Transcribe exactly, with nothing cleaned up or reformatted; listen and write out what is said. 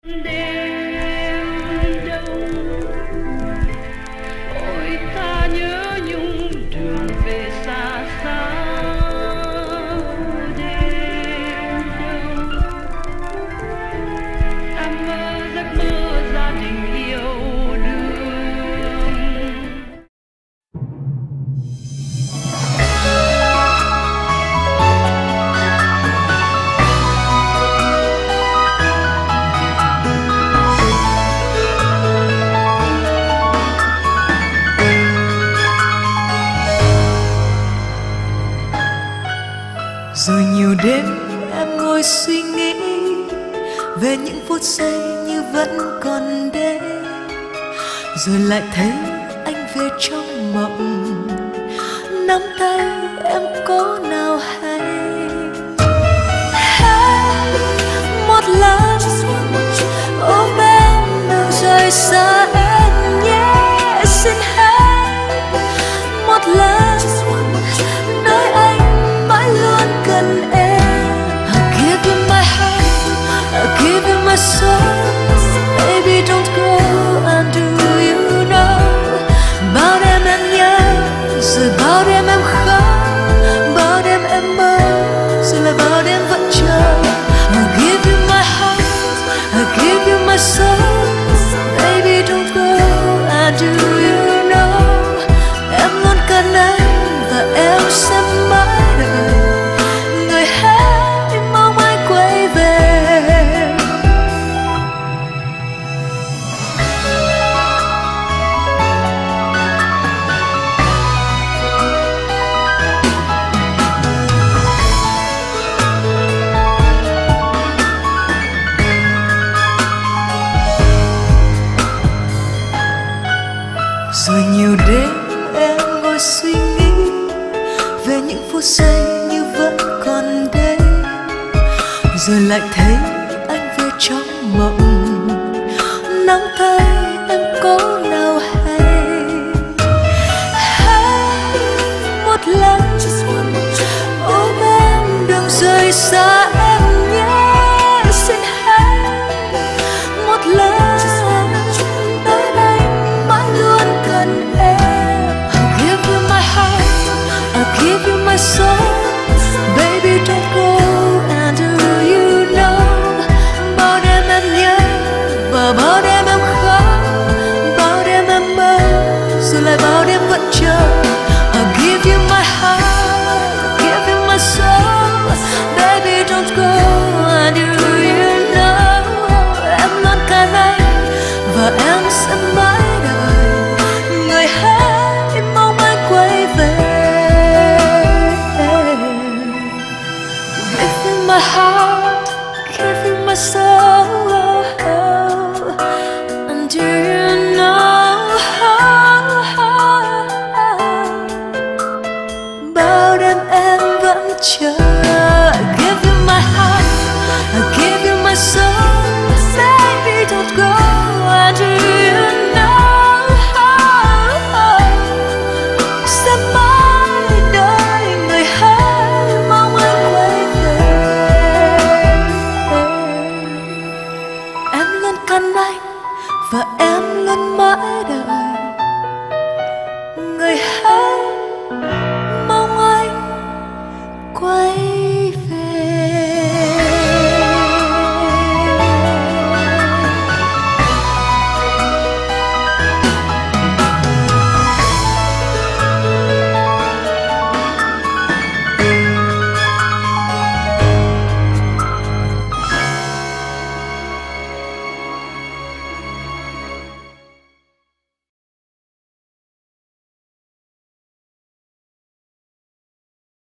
Đêm đông ôi ta nhớ nhung đường về xa xa. Đêm đông ta mơ giấc mơ gia đình yêu đương. Rồi nhiều đêm em ngồi suy nghĩ về những phút giây như vẫn còn đây. Rồi lại thấy anh về trong mộng, nắm tay em có nào hay. Hay một lần ôm em đừng rời xa em nhé. Xin hãy một lần nơi anh mãi luôn cần em. I'll give you my heart, I'll give you my soul. Baby don't go, and do you know. Bao đêm em nhớ, rồi bao đêm em khóc, bao đêm em mơ, rồi lại bao đêm vẫn chờ. I'll give you my heart, I'll give you my soul. Baby don't go, and do you know. Em luôn cần anh và em sẽ mãi đợi. Người hãy mong anh quay về. Rồi nhiều đêm em ngồi suy nghĩ về những phút giây như vẫn còn đây. Rồi lại thấy anh về trong mộng, nắm tay em có nào hay. Hay một lần ôm em đừng rời xa em nhé. Xin hãy một lần nơi anh mãi luôn cần em. I'll give you my heart, I'll give you my soul. Baby don't go, and do you know. Bao đêm em nhớ và bao đêm em khóc, bao đêm em mơ, rồi lại bao đêm vẫn chờ. I'll give you my heart, I'll give you my soul. Baby don't go, and do you know. Em luôn cần anh và em sẽ mãi đợi. Người hãy mong anh quay về. Give you my heart, give you my soul. And do you know. Bao đêm em vẫn chờ.